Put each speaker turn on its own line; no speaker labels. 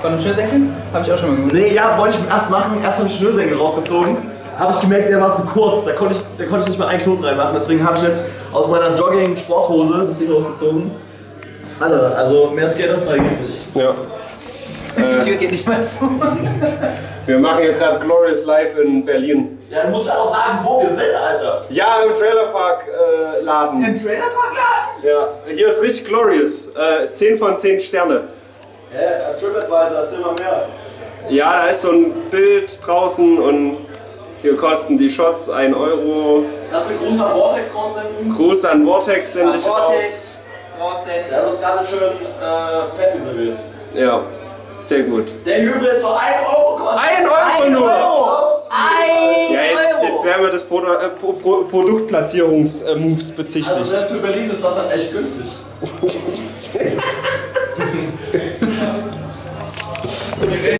Von dem Schnürsenkel? Hab ich auch schon mal gemacht.
Nee, ja, wollte ich erst machen. Erst habe ich Schnürsenkel rausgezogen. Habe ich gemerkt, der war zu kurz. Da konnte ich nicht mal einen Knoten reinmachen. Deswegen habe ich jetzt aus meiner Jogging-Sporthose das Ding rausgezogen. Alle, also mehr Skater-Style geht nicht.
Ja.
Die Tür geht nicht mal zu.
Wir machen hier gerade Glorious Live in Berlin.
Ja, du musst ja auch sagen, wo wir sind, Alter.
Ja, im Trailerpark Laden.
Im Trailerpark-Laden?
Ja, hier ist richtig Glorious. 10 von 10 Sterne.
Ja, TripAdvisor, erzähl mal mehr.
Ja, da ist so ein Bild draußen und hier kosten die Shots 1 Euro.
Kannst du Gruß an Vortex raussenden?
Gruß an Vortex sende ich raus.
Vortex, raussenden.
Der hat uns gerade schön Fett serviert.
Ja, sehr gut.
Der Jubel ist für 1 Euro kostet.
1 Euro nur! Ja,
Euro.
jetzt werden wir des Produktplatzierungs-Moves bezichtigt.
Also selbst für Berlin ist das dann echt günstig.